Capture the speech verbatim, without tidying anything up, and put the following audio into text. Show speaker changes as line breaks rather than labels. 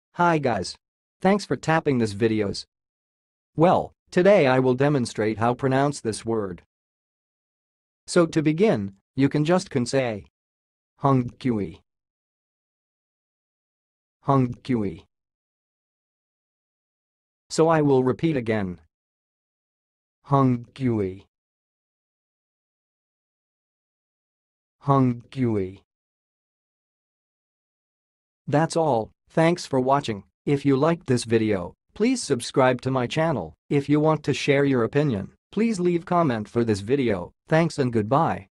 Hi guys. Thanks for tapping this videos. Well, today I will demonstrate how pronounce this word. So to begin, you can just can say Hongkui. Hongkui. So I will repeat again. Hongkui. Hongkui. That's all. Thanks for watching. If you liked this video, please subscribe to my channel. If you want to share your opinion, please leave comment for this video. Thanks and goodbye.